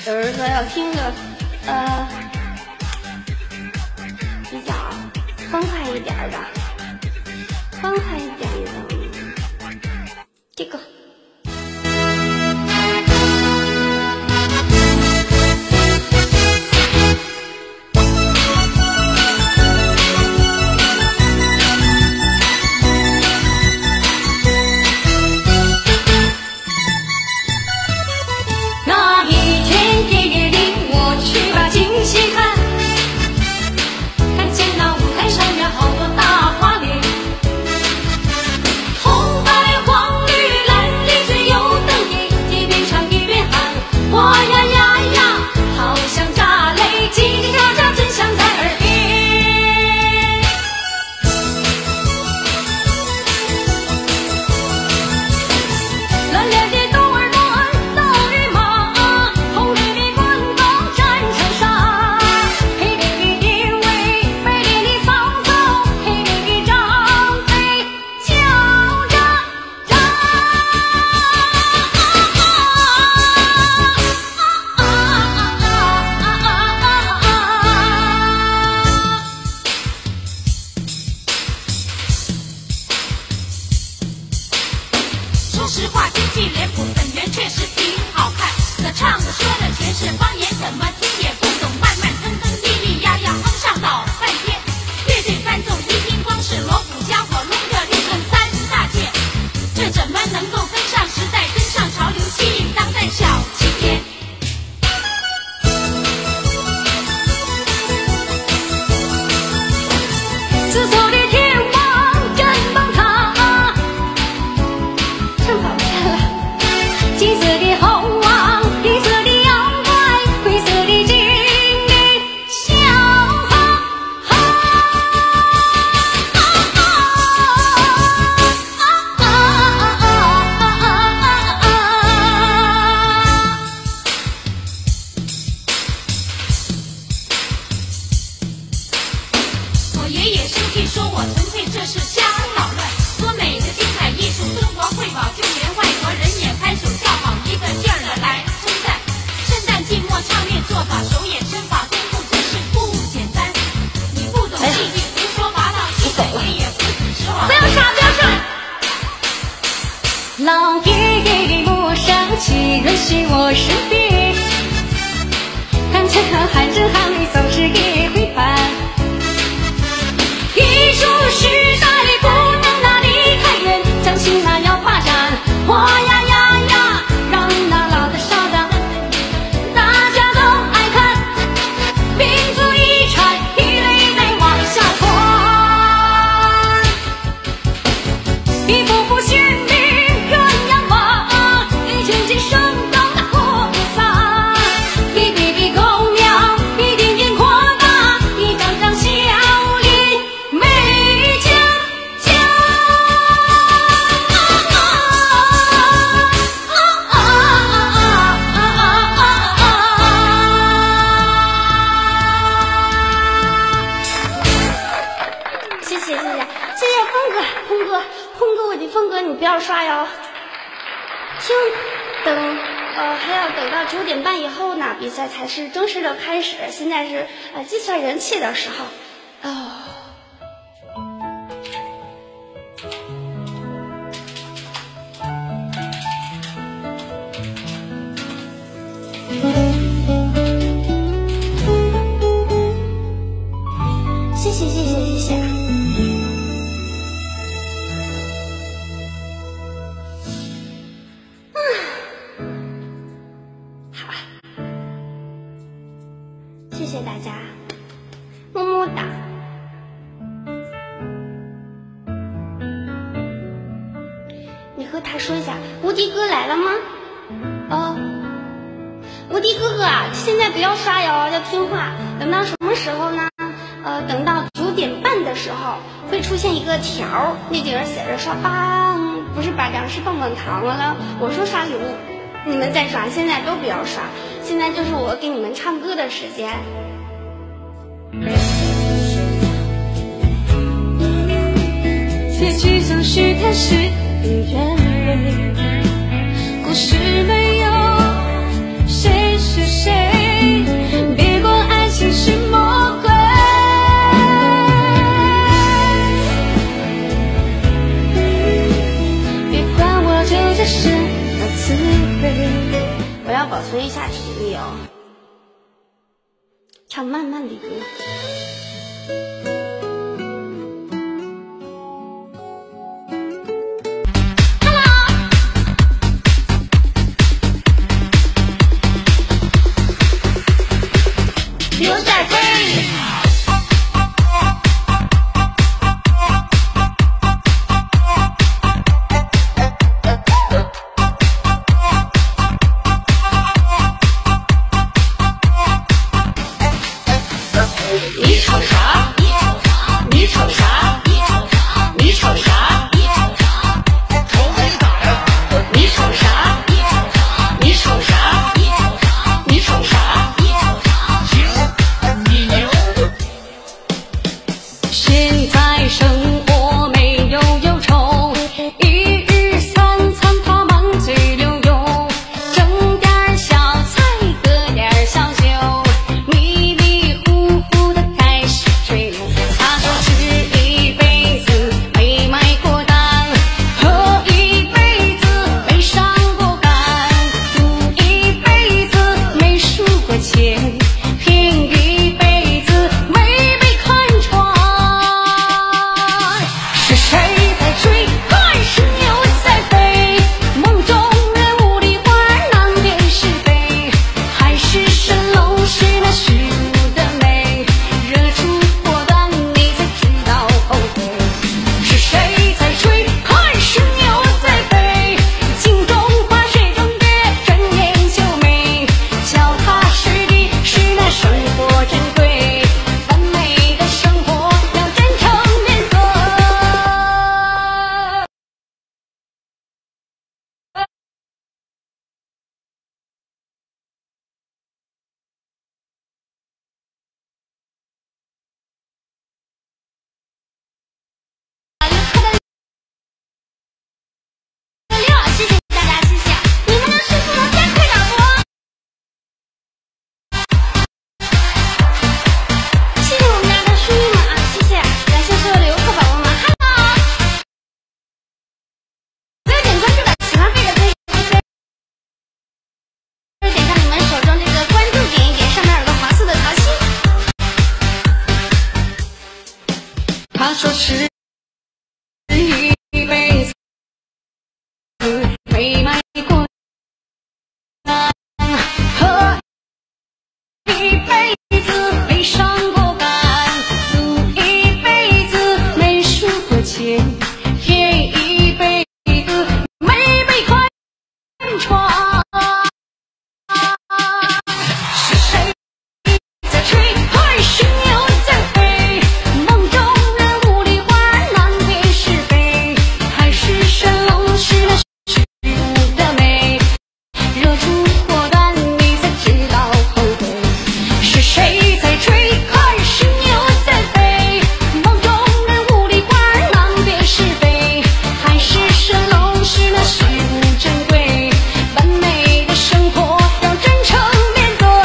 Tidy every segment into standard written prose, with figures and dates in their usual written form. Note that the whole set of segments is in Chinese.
有人说要听个比较欢快一点的，欢快一点的，这个。 说实话，京剧脸谱本源确实挺好看，可唱的说的全是方言，怎么听也不懂，慢慢腾腾，咿咿呀呀，哼上老半天。乐队伴奏一听光是锣鼓家伙，隆个律动三大件，这怎么能够跟上时代，跟上潮流，吸引当代小青年？ 自从的天王真崩塌，唱跑偏了。金色的猴王，银色的妖怪，灰色的精灵，笑哈哈。 我爷爷生气说我纯粹这是瞎捣乱，多美的精彩艺术，中国瑰宝，就连外国人也拍手叫好，一个劲儿的来称赞。圣诞寂寞唱念做法，手眼身法功夫真是不简单。你不懂戏剧，胡说八道，戏仔爷爷不许说谎。 不要杀，不要杀！老爷爷不生气，允许我生病，看这汉正行里总是一回盘。艺术时代不能哪里太远，相信那要发展，哇呀呀呀，让那老的少的，大家都爱看，民族遗产一类类往下传，一幅幅鲜明鸳鸯画，一件件生动的活撒，一笔笔勾描，一点点扩大，一张张笑脸美佳佳。谢谢峰哥，我的峰哥你不要刷哟。还要等到9点半以后呢，比赛才是正式的开始。现在是计算人气的时候。谢谢。好啊，谢谢大家，么么哒。你和他说一下，无敌哥来了吗？无敌哥哥啊，现在不要刷哟，要听话。等到什么时候呢？等到9点半的时候会出现一个条，那顶上写着刷棒，不是巴掌，是棒棒糖了。我说刷礼物，你们再刷，现在都不要刷，现在就是我给你们唱歌的时间。 结局总是开始与人类，故事没有谁是谁。 价值没有？唱慢慢的歌。 牛仔飞。你瞅啥？你瞅啥？你瞅啥？瞅你咋样？你瞅啥？你瞅啥？你瞅啥？行，你牛。 现在生活没有忧愁，一日三餐他满嘴流油，整点小菜喝点小酒，迷迷糊糊的开始吹牛。他说吃一辈子没买过单，喝一辈子没上过班，赌一辈子没输过钱，骗一辈子没被看穿。是谁在追？还是牛在飞？梦中人雾里花，难辨是非，还是蜃楼是那虚无的美，惹出祸端你才知道后悔。是谁在追？还是牛在飞？镜中花，水中月，转眼就没，脚踏实地是那生活珍贵，完美的生活要真诚面对。 谢谢大家，谢谢你们的速度能再快点不？谢谢我们家的叔叔们啊，谢谢，感谢所有的游客宝宝们 ，Hello， 没有点关注的，喜欢贝的可以点上你们手中这个关注，点一点，上面有个黄色的桃心。 他说是一辈子没买过单，喝一辈子没上过班，赌一辈子没输过钱，骗一辈子没被看穿。是谁在追？还是牛在飞？梦中人雾里花，难辨是非，还是蜃楼是那虚无的美，惹出祸端你才知道后悔。是谁在追？还是牛在飞？梦中人雾里花，难辨是非，还是蜃楼是那虚无珍贵，完美的生活要真诚面对。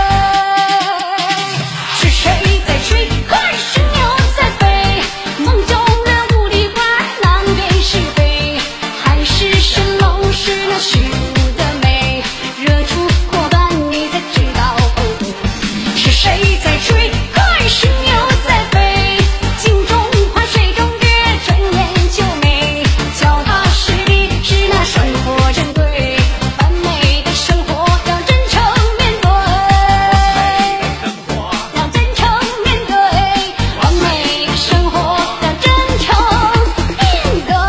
是谁在追？还是牛在飞？梦中人雾里花，难辨是非，还是蜃楼是那虚无的美，惹出祸端你才知道后悔。是谁在追？还是牛在飞？镜中花，水中月，转眼就没，脚踏实地是那生活珍贵，完美的生活要真诚面对，要真诚面对，完美的生活要真诚面对。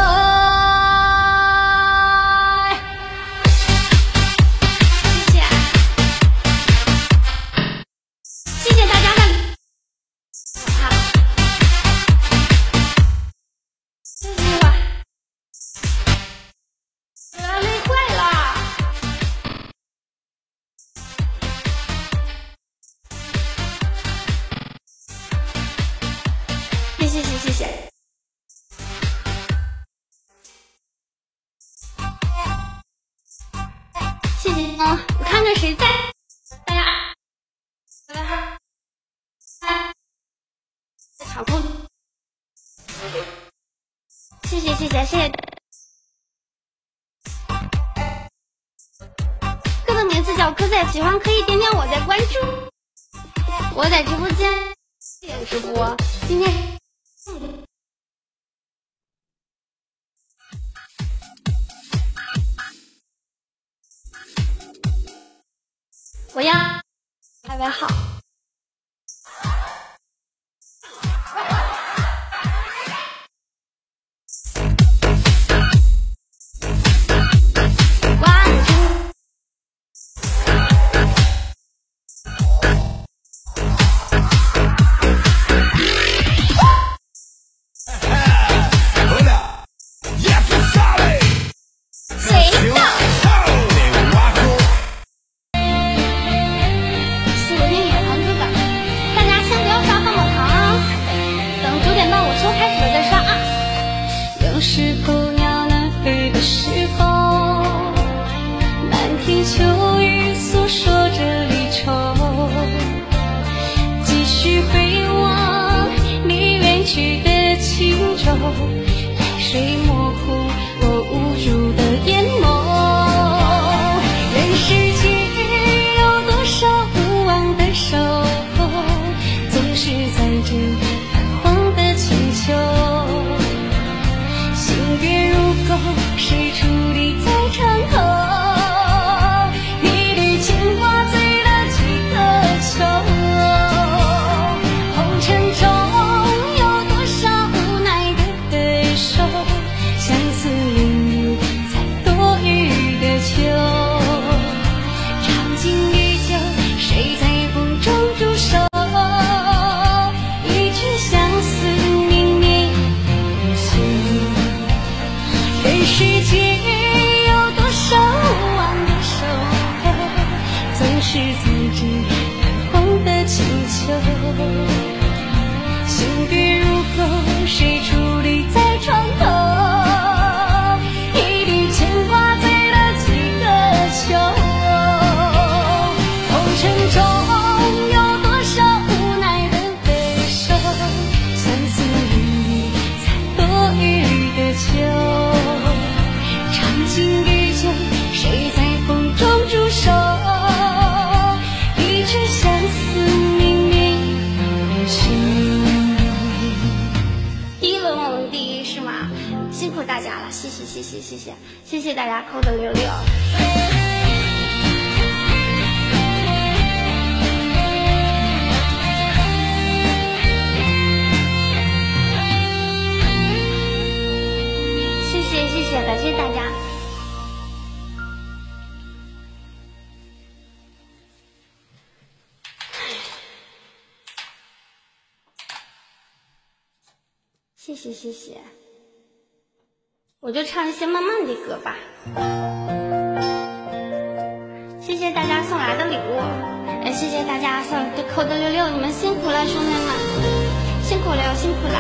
谢谢大家的好，谢谢我要累坏了。谢谢谢谢谢谢。谢谢我看看谁在，大家。场控，谢谢谢谢谢谢，各个名字叫小可仔喜欢可以点点我在关注。我在直播间点直播，今天我要排排好。谢谢大家扣的66。谢谢，感谢大家。谢谢。我就唱一些慢慢的歌吧。谢谢大家送来的礼物，谢谢大家送扣的66，你们辛苦了，兄弟们，辛苦了，辛苦了。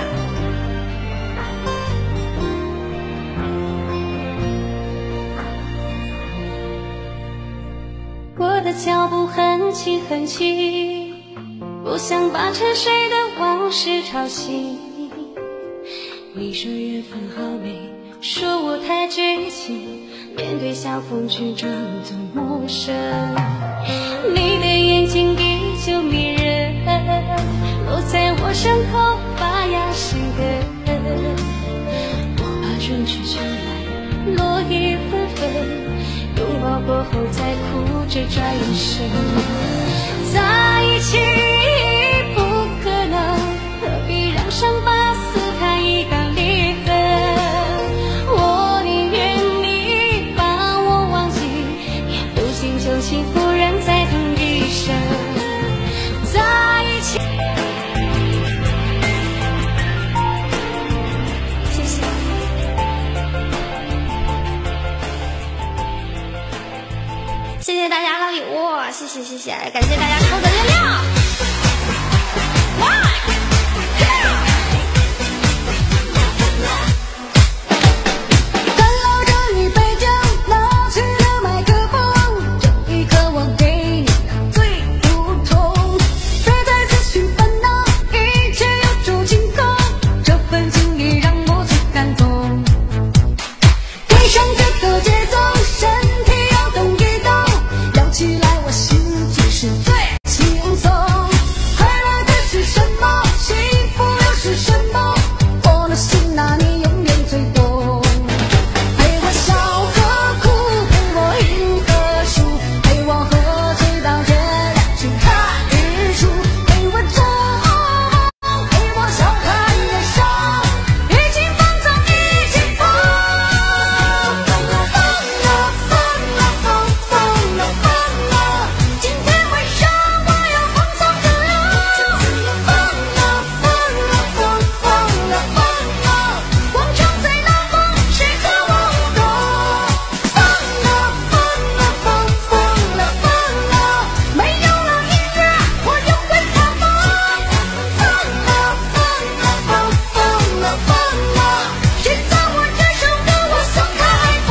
我的脚步很轻很轻，不想把沉睡的往事吵醒。你说缘分好美，说我太绝情，面对相逢却装作陌生。你的眼睛依旧迷人，落在我身后发芽生根。我怕春去秋来，落叶纷纷，拥抱过后再哭着转身。在一起不可能，何必让伤疤撕开一道裂痕。我宁愿你把我忘记，也不信旧情复燃再痛一生。在一起，谢谢。谢谢大家的礼物，谢谢，感谢大家扣的66。起来。 是最轻松。快乐的是什么？幸福又是什么？我的心啊，你永远最懂。陪我笑和哭，陪我赢和输，陪我喝醉到天亮去看日出，陪我做梦，陪我笑看人生，一起放纵，一起疯。疯了疯了疯了疯疯了疯了，今天晚上我要放纵自由。疯了疯了疯疯了疯了，广场最冷风，谁和我舞动？疯了疯了疯疯了疯了，没有了音乐，我就会发疯。疯了疯了疯疯了疯了，谁在我这首歌我送开封。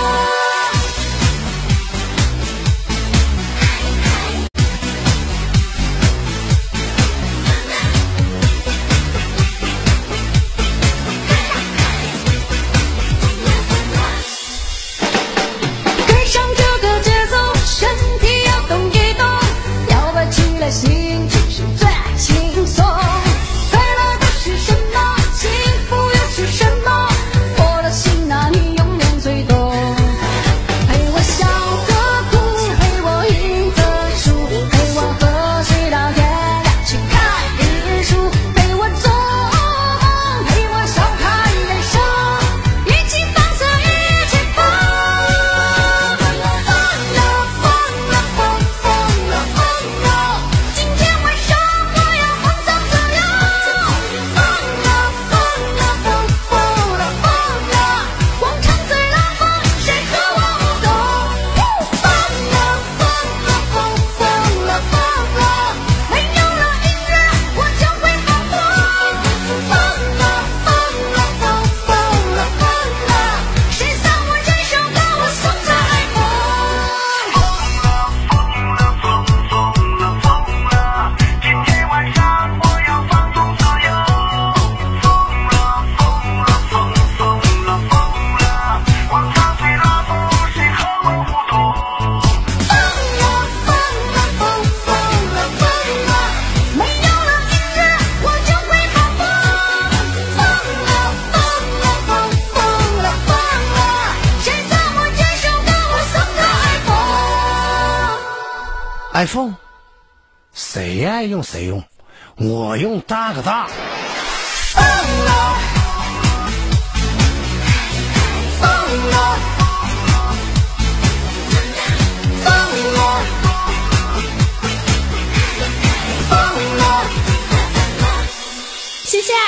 跟上这个节奏，身体要动一动，摇摆起来，心情是最轻松。快乐的是什么？幸福又是什么？我的心啊，你永远最懂。陪我笑和哭，陪我赢和输，陪我喝醉到天亮去看日出，陪我做梦，陪我笑看人生，一起放肆，一起疯。疯了疯了疯疯了疯了，今天晚上我要放纵自由。疯了疯了疯疯了疯了，广场最冷风，谁和我舞动？疯了疯了疯疯了疯了，没有了音乐，我就会发疯。疯了疯了疯疯了疯了，谁送我这首歌，我送在风。 今天晚上我要放纵自由。广场最冷风，谁和我舞动？ 疯了疯了疯疯了疯了，没有了音乐，我就会发疯。疯了疯了疯疯了疯了，谁送我这首歌，我送他 iPhone，谁爱用谁用，我用大哥大。 疯了疯了疯了疯了。 谢谢。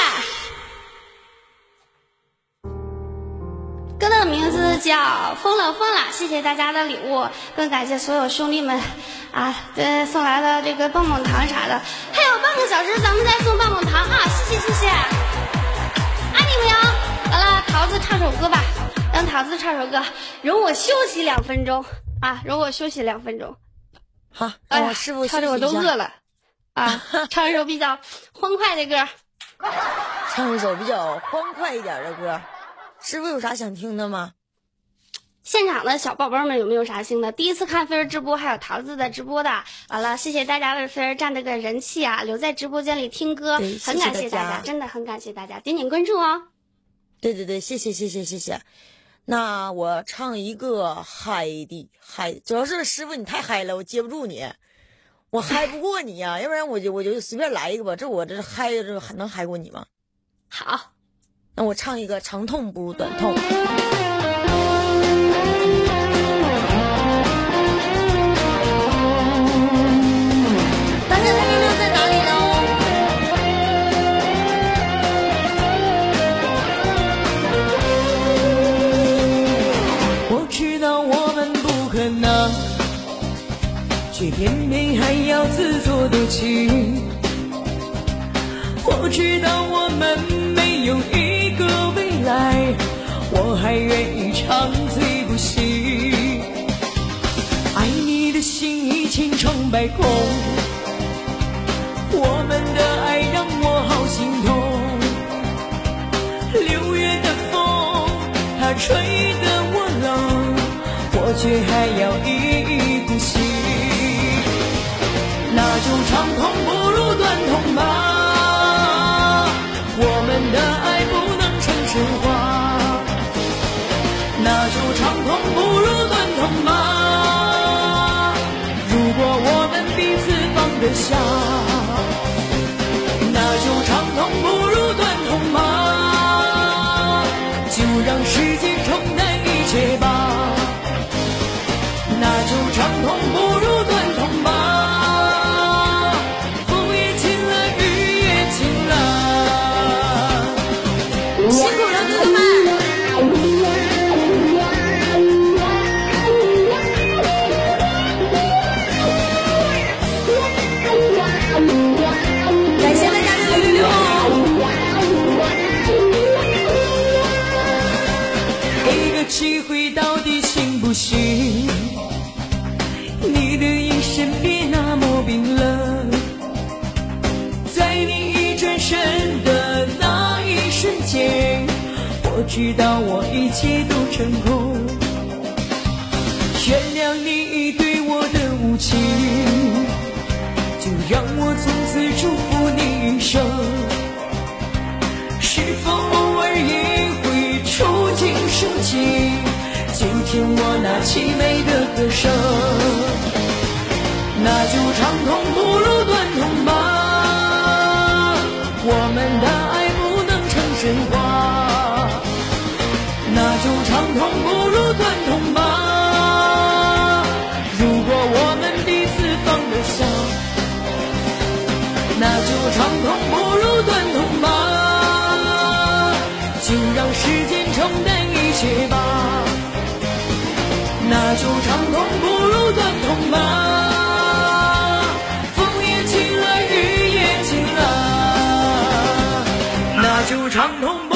歌的名字叫《疯了疯了》，谢谢大家的礼物，更感谢所有兄弟们啊，送来的这个棒棒糖啥的。还有半个小时，咱们再送棒棒糖啊！谢谢谢谢，爱你们哟。完了，桃子唱首歌吧，让桃子唱首歌，容我休息2分钟啊，容我休息2分钟。 好， 哎呀， 让我师傅唱着我都饿了啊！唱一首比较欢快的歌。 唱一首比较欢快一点的歌。师傅有啥想听的吗？ 现场的小宝贝们有没有啥新的？第一次看菲儿直播，还有桃子的直播的，完了，谢谢大家为菲儿占这个人气啊，留在直播间里听歌， 对很感谢谢谢大家大家，真的很感谢大家，点点关注哦。 对对对，谢谢谢谢谢谢。那我唱一个嗨的嗨，主要是师傅你太嗨了，我接不住你，我嗨不过你呀、要不然我就随便来一个吧，我这嗨这还能嗨过你吗？ 好， 那我唱一个长痛不如短痛。大家的力量在哪里呢？ 我知道我们不可能，却偏偏还要自作多情。我知道我们没有一个未来，我还愿意长醉不醒。爱你的心已千疮百孔，我们的爱让我好心痛。6月的风，它吹得我冷，我却还要一股心。 就长痛不如短痛吧。我们的爱不能成神话，那就长痛不如短痛吧。如果我们彼此放得下，那就长痛不如短痛吧。就让时间冲淡一切吧，那就长痛不如短痛吧。风也晴了，雨也晴了。 辛苦了，哥哥们！感谢大家的666。 给个机会到底行不行？你的眼神别那么冰冷，在你一转身的那一瞬间，我知道我一切都成空。原谅你对我的无情，就让我从此祝福你一生。是否偶尔也会触景生情，就听我那凄美的歌声。那就长痛不如短痛吧，我们的爱不能成神话。那就长痛不如短痛吧，如果我们彼此放得下，那就长痛不如短痛吧。就让时间冲淡一切吧，那就长痛不如短痛吧。风也晴了，雨也晴了，那就长痛